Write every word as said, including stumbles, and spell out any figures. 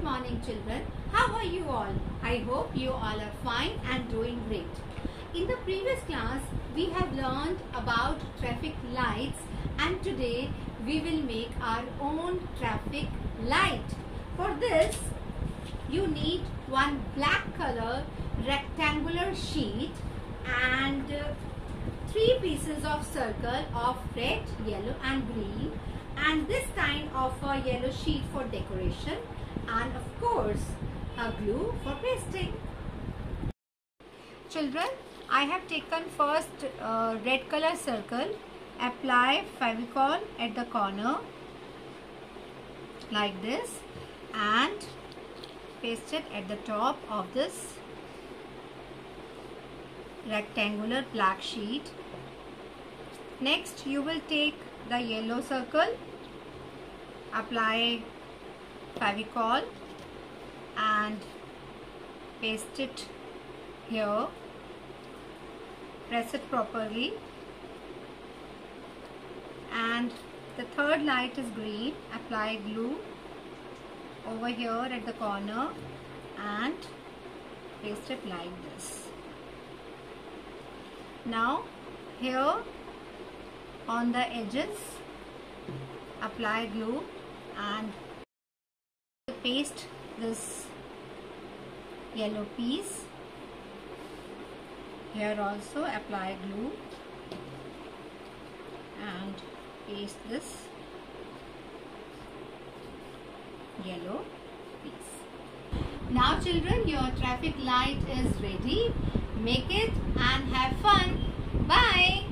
morning children. How are you all? I hope you all are fine and doing great. In the previous class we have learned about traffic lights, and today we will make our own traffic light. For this you need one black color rectangular sheet and uh, three pieces of circle of red, yellow and green, and this kind of a yellow sheet for decoration, and of course a glue for pasting. Children, I have taken first uh, red color circle, apply Fevicol at the corner like this and paste it at the top of this rectangular black sheet. Next you will take the yellow circle, apply Fevicol and paste it here, press it properly, and the third light is green, apply glue over here at the corner and paste it like this. Now here on the edges apply glue and paste this yellow piece. Here also apply glue and paste this yellow piece. Now children, your traffic light is ready. Make it and have fun. Bye.